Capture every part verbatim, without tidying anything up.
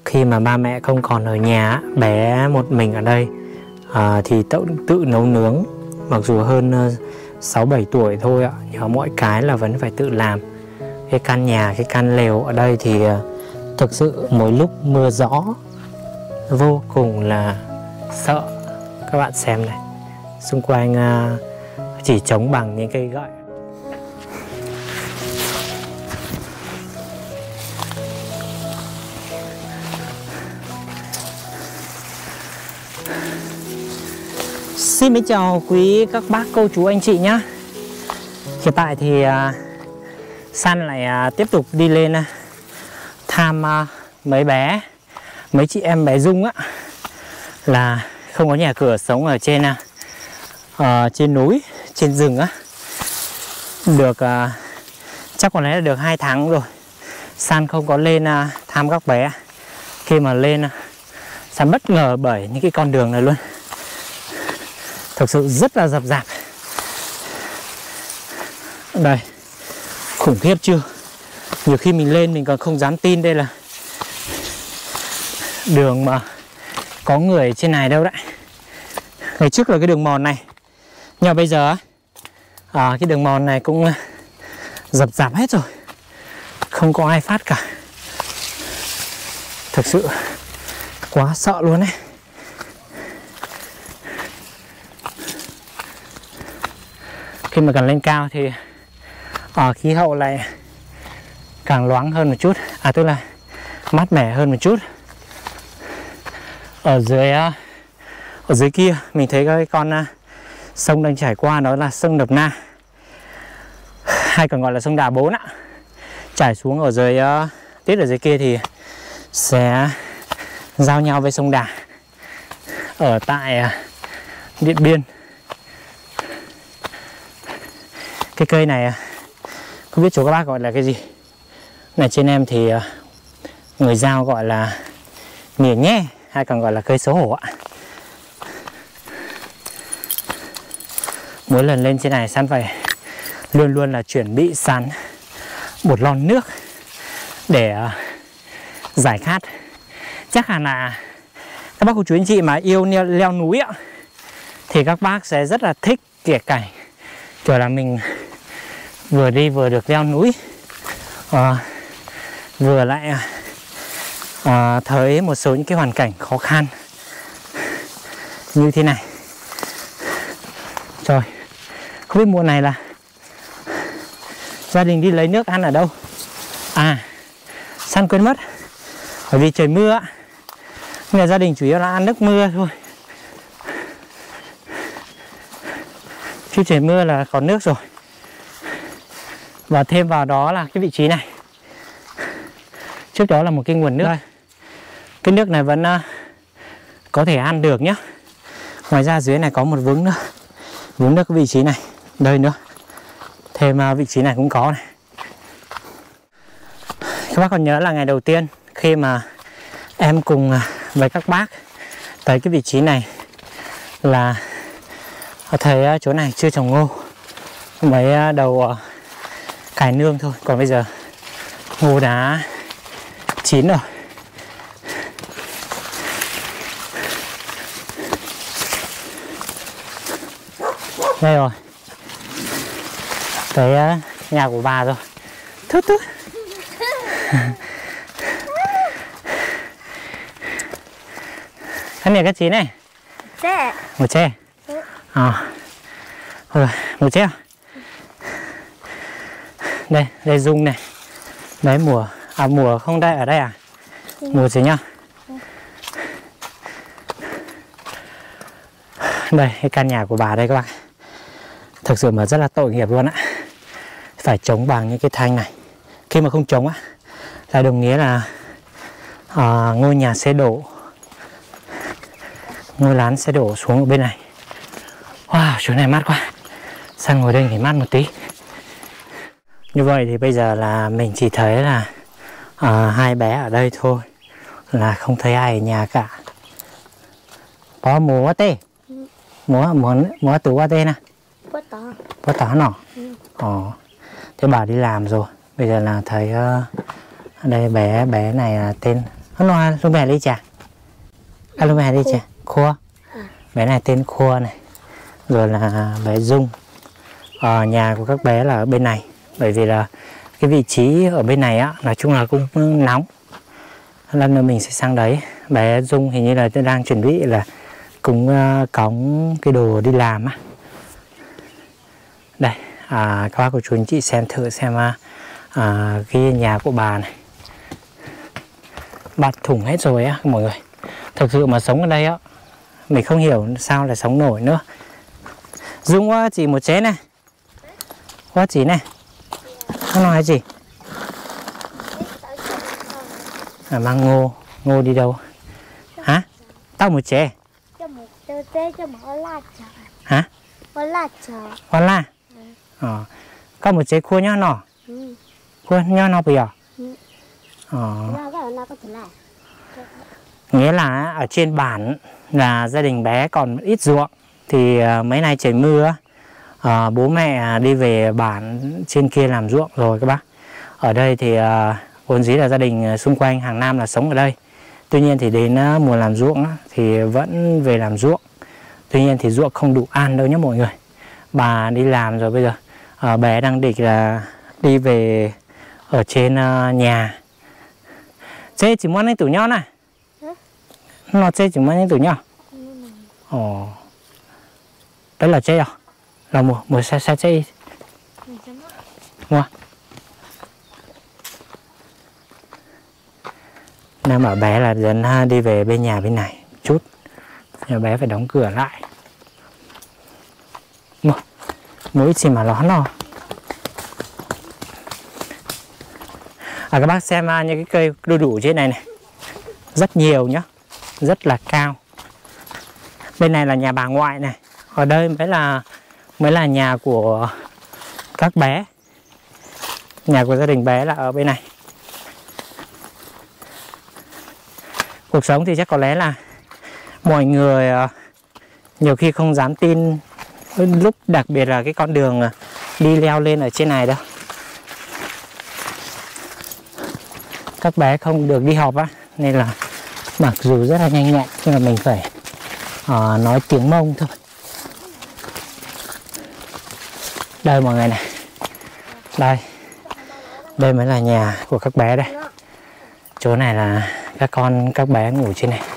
khi mà ba mẹ không còn ở nhà, bé một mình ở đây à, thì tự, tự nấu nướng. Mặc dù hơn sáu bảy tuổi thôi ạ, nhưng mà mọi cái là vẫn phải tự làm. Cái căn nhà, cái căn lều ở đây thì thực sự mỗi lúc mưa gió vô cùng là sợ. Các bạn xem này, xung quanh chỉ chống bằng những cây gậy. Xin mến chào quý các bác, cô chú, anh chị nhé. Hiện tại thì uh, San lại uh, tiếp tục đi lên uh, thăm uh, mấy bé, mấy chị em bé Dung á, là không có nhà cửa, sống ở trên uh, uh, trên núi, trên rừng á. Được uh, chắc có lẽ là được hai tháng rồi San không có lên uh, thăm các bé. Khi mà lên uh, San bất ngờ bởi những cái con đường này luôn. Thực sự rất là rập rạp. Đây, khủng khiếp chưa? Nhiều khi mình lên mình còn không dám tin đây là đường mà có người trên này đâu đấy. Ngày trước là cái đường mòn này, nhưng mà bây giờ à, cái đường mòn này cũng rập rạp hết rồi, không có ai phát cả. Thực sự quá sợ luôn đấy. Khi mà càng lên cao thì ở khí hậu lại càng loáng hơn một chút, à tức là mát mẻ hơn một chút. Ở dưới ở dưới kia mình thấy cái con sông đang chảy qua, đó là sông Nậm Na, hay còn gọi là sông Đà Bốn ạ. Chảy xuống ở dưới tiết ở dưới kia thì sẽ giao nhau với sông Đà ở tại Điện Biên. Cái cây này không biết chỗ các bác gọi là cái gì. Này trên em thì người Dao gọi là mỉa nhe, hay còn gọi là cây xấu hổ ạ. Mỗi lần lên trên này San phải luôn luôn là chuẩn bị sẵn một lon nước để giải khát. Chắc hẳn là các bác cô chú anh chị mà yêu leo, leo núi ạ, thì các bác sẽ rất là thích kể cảnh kiểu là mình vừa đi vừa được leo núi, à, vừa lại à, thấy một số những cái hoàn cảnh khó khăn như thế này. Trời, không biết mùa này là gia đình đi lấy nước ăn ở đâu. À, San quên mất, bởi vì trời mưa ạ, nên là gia đình chủ yếu là ăn nước mưa thôi. Chứ trời mưa là có nước rồi. Và thêm vào đó là cái vị trí này, trước đó là một cái nguồn nước. Đây, cái nước này vẫn uh, có thể ăn được nhé. Ngoài ra dưới này có một vũng nữa, vũng nước cái vị trí này, đây nữa. Thêm uh, vị trí này cũng có này. Các bác còn nhớ là ngày đầu tiên khi mà em cùng uh, với các bác tới cái vị trí này là thấy uh, chỗ này chưa trồng ngô, mấy uh, đầu uh, cải nương thôi. Còn bây giờ ngô đã chín rồi. Đây rồi, tới uh, nhà của bà rồi. Thút thút. Cái này cái chín này. Tre. Một tre. À. Rồi, một tre. Đây, đây Dung này. Đấy mùa, à mùa không đây ở đây à? Ừ. Mùa gì nhá. Ừ. Đây, cái căn nhà của bà đây các bạn. Thực sự mà rất là tội nghiệp luôn á. Phải chống bằng những cái thanh này. Khi mà không chống á là đồng nghĩa là à, ngôi nhà sẽ đổ, ngôi lán sẽ đổ xuống ở bên này. Wow, chỗ này mát quá. Sang ngồi đây nghỉ mát một tí. Như vậy thì bây giờ là mình chỉ thấy là à, hai bé ở đây thôi, là không thấy ai ở nhà cả. Có mùa quá tê, mùa mùa mùa từ quá tê nè, quá tỏ, quá tỏ nọ. Ồ, thế bà đi làm rồi, bây giờ là thấy uh, ở đây bé bé này là tên nó nói lúc mẹ đi chả à lúc mẹ đi chả Khua bé này tên Khua này, rồi là bé Dung. Ờ, nhà của các bé là ở bên này, bởi vì là cái vị trí ở bên này á nói chung là cũng nóng, lần nữa mình sẽ sang đấy. Bé Dung hình như là đang chuẩn bị là cũng uh, cõng cái đồ đi làm á. Đây à, các bác cô chú anh chị xem thử xem à, cái nhà của bà này bạt thủng hết rồi á mọi người. Thực sự mà sống ở đây á mình không hiểu sao lại sống nổi nữa. Dung quá chỉ một chế này, quá chỉ này, nó nói gì à, mang ngô ngô đi đâu hả? Tao một chế hả? Hoa la ờ. Có một chế khua nhá nọ khua nhá nọ bây giờ ờ. Nghĩa là ở trên bản là gia đình bé còn ít ruộng, thì mấy nay trời mưa à, bố mẹ đi về bản trên kia làm ruộng rồi các bác. Ở đây thì à, vốn dĩ là gia đình xung quanh hàng năm là sống ở đây. Tuy nhiên thì đến uh, mùa làm ruộng á, thì vẫn về làm ruộng. Tuy nhiên thì ruộng không đủ ăn đâu nhé mọi người. Bà đi làm rồi bây giờ à, bé đang định là đi về ở trên uh, nhà. Chế chỉ muốn anh tủ nhau này. Nó chế chỉ muốn anh tủ nhau. Ồ. Đấy là chế à? Là mua, mua xe xe chế. Mua. Nam bảo bé là dẫn đi về bên nhà bên này chút. Nhà bé phải đóng cửa lại. Mua. Mua ít gì mà nó nó. À, các bác xem uh, những cái cây đu đủ trên này này. Rất nhiều nhá. Rất là cao. Bên này là nhà bà ngoại này. Ở đây mới là mới là nhà của các bé. Nhà của gia đình bé là ở bên này. Cuộc sống thì chắc có lẽ là mọi người uh, nhiều khi không dám tin lúc đặc biệt là cái con đường uh, đi leo lên ở trên này đâu. Các bé không được đi học á, nên là mặc dù rất là nhanh nhẹn nhưng mà mình phải uh, nói tiếng Mông thôi. Đây mọi người này. Đây. Đây mới là nhà của các bé đây. Chỗ này là các con các bé ngủ trên này.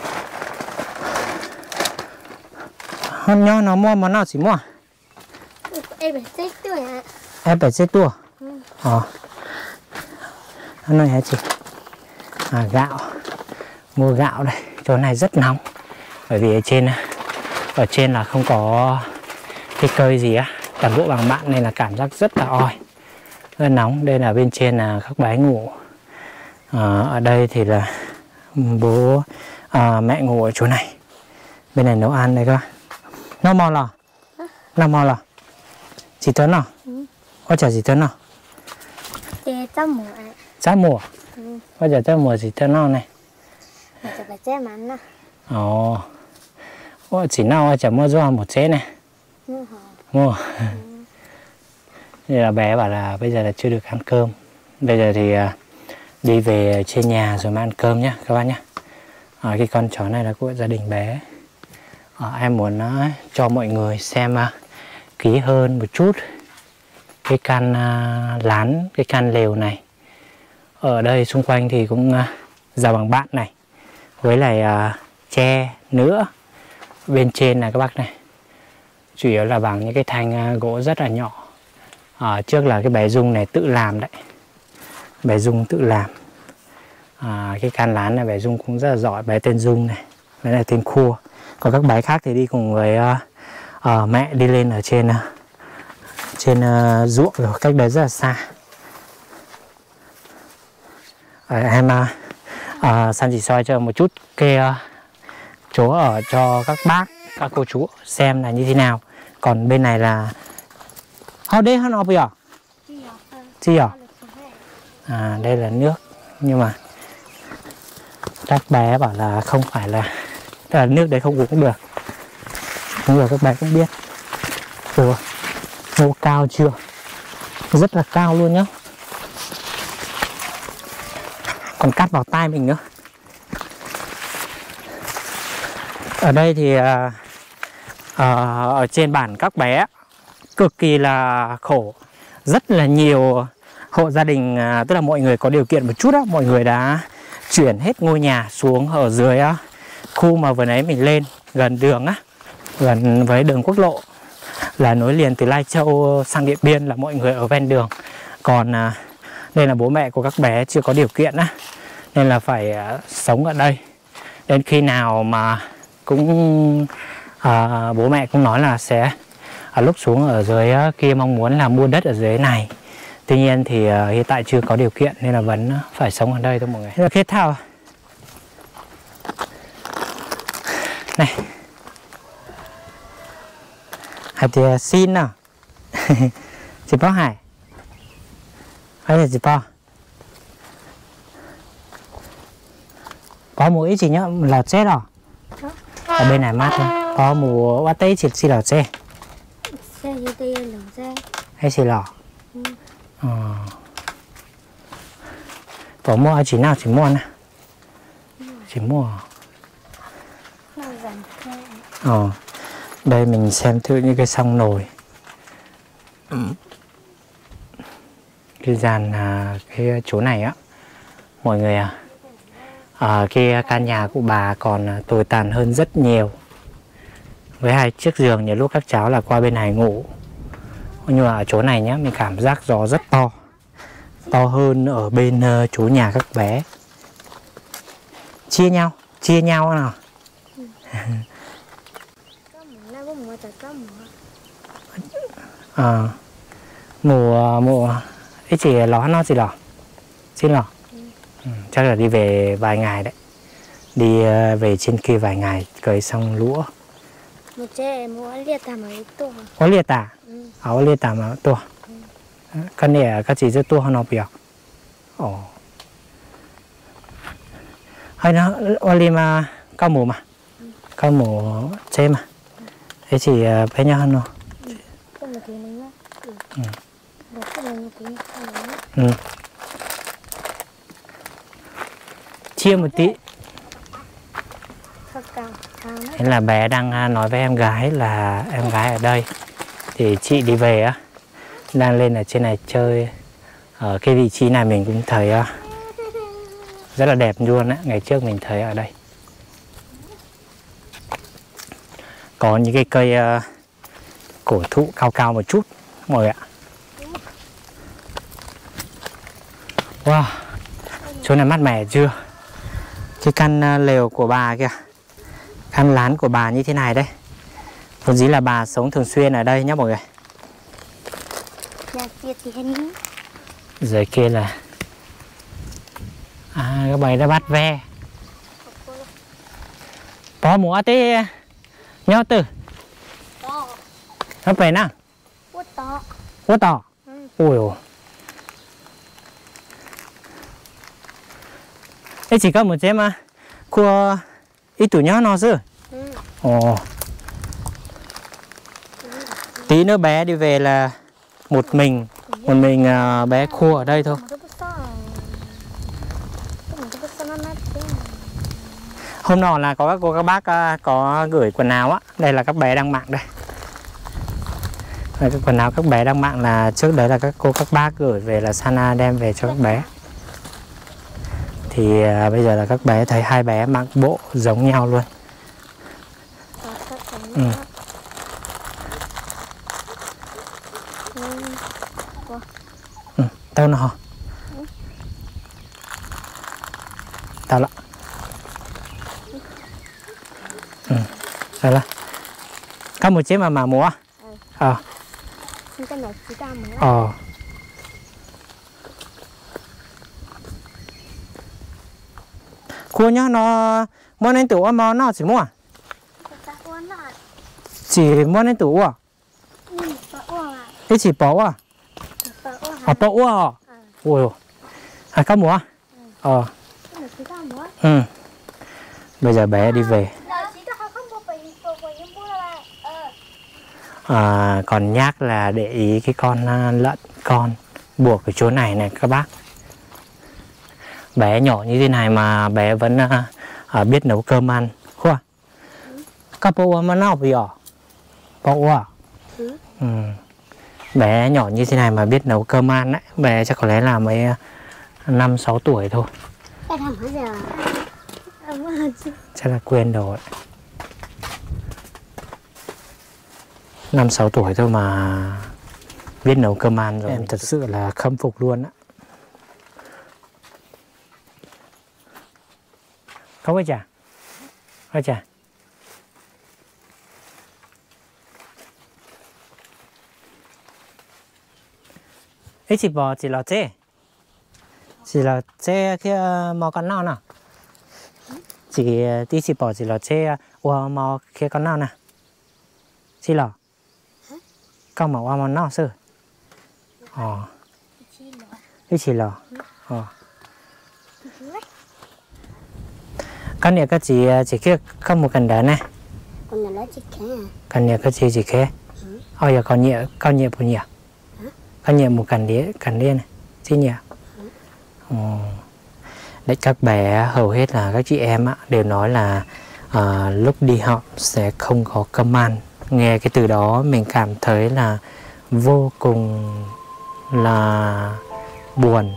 Hôm nho nó mua món nào chỉ mua? Em phải xếp tuổi ạ. Em phải xếp tuổi? Ừ. Ờ. Nó nói hả chị? À, gạo. Mua gạo đây. Chỗ này rất nóng. Bởi vì ở trên ở trên là không có cái cây gì á, toàn bộ bằng mặn nên là cảm giác rất là oi, rất nóng. Đây là bên trên là các bé ngủ. À, ở đây thì là bố à, mẹ ngủ ở chỗ này. Bên này nấu ăn đây cơ. Nó mò lò. Nó mò lò. Chị Tuấn nào? Ừ. Ôi chả chị Tuấn nào? Chị cháu mùa ạ. Cháu mùa? Ừ. Ôi chả cháu mùa chị Tuấn nào này? Chả phải chế mắn nào. Ồ. Ôi chỉ nào chả mua cho một chế này. Mua hả? Mua. Ừ. Đây là bé bảo là bây giờ là chưa được ăn cơm. Bây giờ thì đi về trên nhà rồi mới ăn cơm nhé các bác nhé. À, cái con chó này là của gia đình bé. À, em muốn uh, cho mọi người xem uh, kỹ hơn một chút cái căn uh, lán, cái căn lều này. Ở đây xung quanh thì cũng uh, rào bằng bạt này, với lại uh, tre nữa. Bên trên này các bác này, chủ yếu là bằng những cái thanh uh, gỗ rất là nhỏ. À, trước là cái bé Dung này tự làm đấy. Bé Dung tự làm. À, cái can lán này bé Dung cũng rất là giỏi. Bé tên Dung này, bé này tên Khua. Còn các bé khác thì đi cùng với uh, uh, mẹ đi lên ở trên uh, trên uh, ruộng rồi, cách đấy rất là xa. À, em uh, uh, San chỉ soi cho một chút cái uh, chỗ ở cho các bác, các cô chú xem là như thế nào. Còn bên này là ở đây hắn ở bây giờ chi à? À, đây là nước, nhưng mà các bé bảo là không phải là, là nước đấy không uống cũng được. Đúng rồi, các bé cũng biết. Ủa, ngô cao chưa? Rất là cao luôn nhá. Còn cắt vào tai mình nữa. Ở đây thì à, à, ở trên bản các bé cực kỳ là khổ. Rất là nhiều hộ gia đình, à, tức là mọi người có điều kiện một chút đó, mọi người đã chuyển hết ngôi nhà xuống ở dưới á, khu mà vừa nãy mình lên gần đường á, gần với đường quốc lộ là nối liền từ Lai Châu sang Điện Biên, là mọi người ở ven đường. Còn à, đây là bố mẹ của các bé chưa có điều kiện á, nên là phải à, sống ở đây. Đến khi nào mà cũng à, bố mẹ cũng nói là sẽ à, lúc xuống ở dưới á, kia mong muốn là mua đất ở dưới này. Tuy nhiên thì à, hiện tại chưa có điều kiện nên là vẫn phải sống ở đây thôi mọi người. Kết thao này, hãy thì xin nào. Chị bao hải hay là chị bao có một ít gì nhá là chết rồi. Ở bên này mát thôi, có một bát tây chỉ xì lò xe xe như tây lò xe hay xì lò. Ừ. Ờ. Có mua chỉ nào chỉ mua nè, chỉ mua. Ờ. Đây mình xem thử những cái song nồi. Ừ. Cái dàn à, cái chỗ này á mọi người à, à cái căn nhà của bà còn tồi tàn hơn rất nhiều. Với hai chiếc giường nhiều lúc các cháu là qua bên này ngủ, nhưng mà ở chỗ này nhá mình cảm giác gió rất to, to hơn ở bên uh, chỗ nhà các bé. Chia nhau, chia nhau nào. À, mùa mùa ấy chỉ ló nó gì lò, xin lò. Ừ. Ừ, chắc là đi về vài ngày đấy, đi uh, về trên kia vài ngày cấy xong lúa. Một trẻ mua liệt tà mà to. Có liệt tà? Ừ. Có liệt tà mà to. Ừ. Cái này cái gì rất to hơn nó biểu. Ồ. Hay nó oli mà cao mù mà. Ừ. Cao mù chế mà. Thế chỉ uh, bé nhau hơn nó. Ừ. Ừ. Chia một tí. Thế là bé đang nói với em gái là em gái ở đây thì chị đi về á, đang lên ở trên này chơi. Ở cái vị trí này mình cũng thấy uh, rất là đẹp luôn á. Ngày trước mình thấy ở đây có những cái cây uh, cổ thụ cao cao một chút mọi người ạ. Wow, chỗ này mát mẻ chưa? Cái căn uh, lều của bà kìa, căn lán của bà như thế này đây. Vốn dĩ là bà sống thường xuyên ở đây nhé mọi người. Dưới kia là à, các bạn đã bắt ve. Có mua tí nhau từ nó về nè. Quất to. Quất to. Ừ. Ui ôi. Ê chỉ có một chế mà cua ít tuổi nhớ nó chứ. Ừ. Ồ. Tí nữa bé đi về là một mình, một mình uh, bé khô ở đây thôi. Hôm nọ là có các cô các bác uh, có gửi quần áo á, đây là các bé đang mặc đây. Đây, cái quần áo các bé đang mặc là trước đấy là các cô các bác gửi về là Sana đem về cho các bé. Thì uh, bây giờ là các bé thấy hai bé mặc bộ giống nhau luôn. Ừ. Ừ, tao nào tao lạ. Ừ, rồi là có một chiếc mà mà múa. Ờ. Ờ. Cua nhá, nó mua nên tủ mà nó chỉ mua. Chỉ mua nên tủ à? Thế chỉ bỏ à? À bỏ à? Ôi. À có múa? Ờ. Ừ. Bây giờ bé đi về. À, còn nhắc là để ý cái con lợn con buộc ở chỗ này này các bác. Bé nhỏ như thế này mà bé vẫn uh, biết nấu cơm ăn. Khoa. Các bộ mà nào bây giờ? Bộ à? Ừ. Ừ. Bé nhỏ như thế này mà biết nấu cơm ăn đấy. Bé chắc có lẽ là mới năm sáu tuổi thôi. Cái thằng bây giờ Chắc là quên rồi. Năm sáu tuổi thôi mà biết nấu cơm ăn rồi. Em thật sự là khâm phục luôn á. Không phải chả? Không chả? Ê chị bò chị lò chê. Chị lò chê kia mò con nào nào? Chị đi chị bò chị lò chê ua mò kia con nào nào? Chị lò? Con mò ua mò nào sư? Ờ. Đi chị lò? Ờ. Con này các chị chị kia không một cần đá này. Con này nó chỉ khé à? Con này các chị chị khé. Ôi giờ con nhẹ con nhẹ bao nhiêu? Con nhẹ một cần đĩa cần đĩa này. Chị nhẹ. Ừ. Đấy, các bé hầu hết là các chị em á, đều nói là à, lúc đi học sẽ không có cơm ăn. Nghe cái từ đó mình cảm thấy là vô cùng là buồn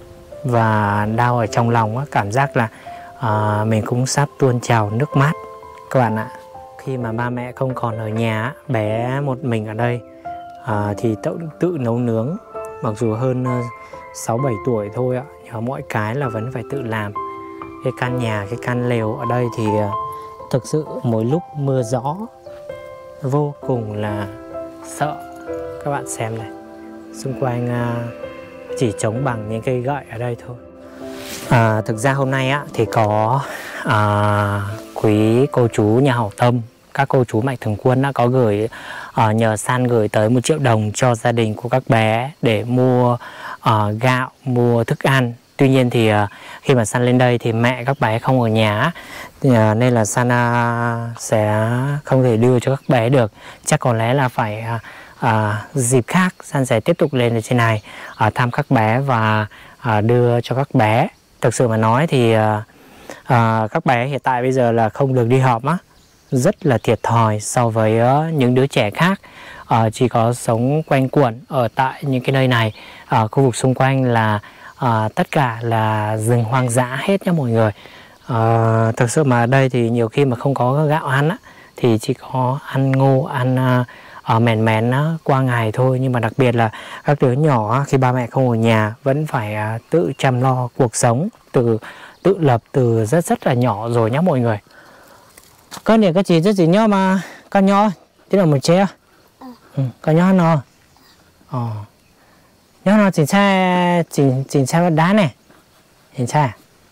và đau ở trong lòng á. Cảm giác là à, mình cũng sắp tuôn trào nước mắt các bạn ạ. Khi mà ba mẹ không còn ở nhà, bé một mình ở đây à, thì tự, tự nấu nướng. Mặc dù hơn sáu bảy tuổi thôi ạ, nhưng mà mọi cái là vẫn phải tự làm. Cái căn nhà, cái căn lều ở đây thì thực sự mỗi lúc mưa gió vô cùng là sợ. Các bạn xem này, xung quanh chỉ trống bằng những cây gậy ở đây thôi. À, thực ra hôm nay á, thì có à, quý cô chú nhà hảo tâm, các cô chú Mạnh Thường Quân đã có gửi uh, nhờ San gửi tới một triệu đồng cho gia đình của các bé để mua uh, gạo, mua thức ăn. Tuy nhiên thì uh, khi mà San lên đây thì mẹ các bé không ở nhà, thì, uh, nên là San uh, sẽ không thể đưa cho các bé được. Chắc có lẽ là phải uh, uh, dịp khác San sẽ tiếp tục lên ở trên này uh, thăm các bé và uh, đưa cho các bé. Thực sự mà nói thì uh, uh, các bé hiện tại bây giờ là không được đi học á, rất là thiệt thòi so với uh, những đứa trẻ khác uh, chỉ có sống quanh quẩn ở tại những cái nơi này. Uh, khu vực xung quanh là uh, tất cả là rừng hoang dã hết nhá mọi người. Uh, thực sự mà ở đây thì nhiều khi mà không có gạo ăn á, thì chỉ có ăn ngô, ăn uh, uh, mèn mén uh, qua ngày thôi. Nhưng mà đặc biệt là các đứa nhỏ khi ba mẹ không ở nhà vẫn phải uh, tự chăm lo cuộc sống, tự tự lập từ rất rất là nhỏ rồi nhá mọi người. Con này các chị rất gì nhỏ mà con nhỏ tí là một chế ừ. Ừ, con nhỏ nó ờ nhỏ nó chỉ sai chỉ chỉ sai đá này chỉ sai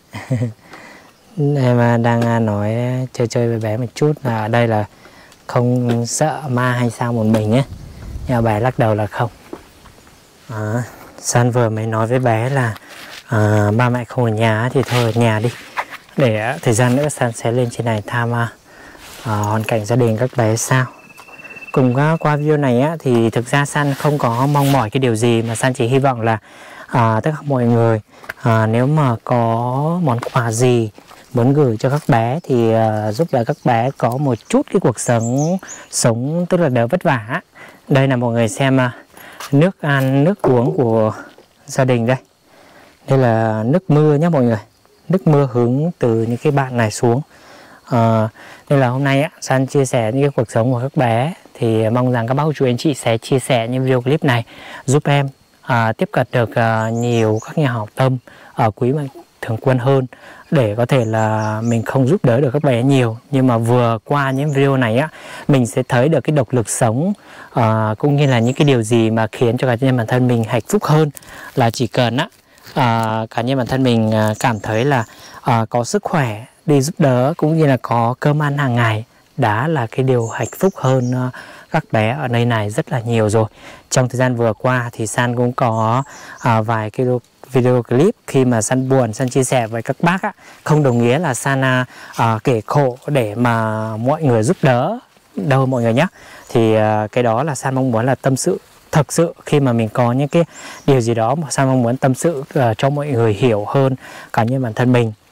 này mà đang nói chơi chơi với bé một chút là ở đây là không sợ ma hay sao một mình ấy, nhưng mà bé lắc đầu là không. À, San vừa mới nói với bé là à, ba mẹ không ở nhà thì thôi ở nhà đi, để thời gian nữa San sẽ lên trên này thăm à, hoàn cảnh gia đình các bé sao. Cùng qua video này á, thì thực ra San không có mong mỏi cái điều gì, mà San chỉ hy vọng là à, tất cả mọi người à, nếu mà có món quà gì muốn gửi cho các bé thì à, giúp đỡ các bé có một chút cái cuộc sống sống tức là đỡ vất vả. Đây là mọi người xem à, nước ăn nước uống của gia đình đây. Đây là nước mưa nhé mọi người, nước mưa hứng từ những cái bạn này xuống. À, nên là hôm nay á, San chia sẻ những cái cuộc sống của các bé thì mong rằng các bác chú anh chị sẽ chia sẻ những video clip này giúp em à, tiếp cận được à, nhiều các nhà hảo tâm ở quý Mạnh Thường Quân hơn, để có thể là mình không giúp đỡ được các bé nhiều, nhưng mà vừa qua những video này á, mình sẽ thấy được cái động lực sống à, cũng như là những cái điều gì mà khiến cho cá nhân bản thân mình hạnh phúc hơn, là chỉ cần á à, cá nhân bản thân mình cảm thấy là à, có sức khỏe đi giúp đỡ cũng như là có cơm ăn hàng ngày đã là cái điều hạnh phúc hơn uh, các bé ở nơi này rất là nhiều rồi. Trong thời gian vừa qua thì San cũng có uh, vài cái video clip khi mà San buồn, San chia sẻ với các bác á, không đồng nghĩa là San uh, kể khổ để mà mọi người giúp đỡ đâu mọi người nhé. Thì uh, cái đó là San mong muốn là tâm sự thực sự, khi mà mình có những cái điều gì đó mà San mong muốn tâm sự uh, cho mọi người hiểu hơn cá nhân bản thân mình,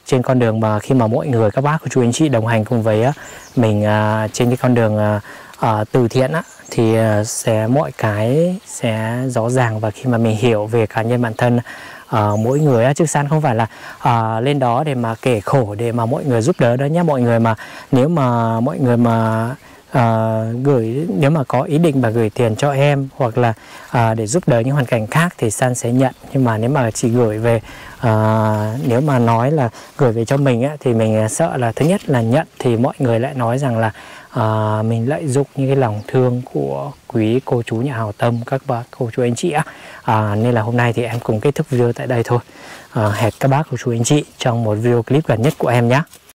trên con đường mà khi mà mọi người các bác cô chú anh chị đồng hành cùng với mình uh, trên cái con đường uh, uh, từ thiện á, thì uh, sẽ mọi cái sẽ rõ ràng. Và khi mà mình hiểu về cá nhân bản thân uh, mỗi người á, chứ San không phải là uh, lên đó để mà kể khổ để mà mọi người giúp đỡ đó nhé mọi người. Mà nếu mà mọi người mà Uh, gửi nếu mà có ý định mà gửi tiền cho em hoặc là uh, để giúp đỡ những hoàn cảnh khác thì San sẽ nhận. Nhưng mà nếu mà chỉ gửi về uh, nếu mà nói là gửi về cho mình á, thì mình sợ là thứ nhất là nhận thì mọi người lại nói rằng là uh, mình lợi dụng những cái lòng thương của quý cô chú nhà hảo tâm, các bác cô chú anh chị á. uh, Nên là hôm nay thì em cùng kết thúc video tại đây thôi. uh, Hẹn các bác cô chú anh chị trong một video clip gần nhất của em nhé.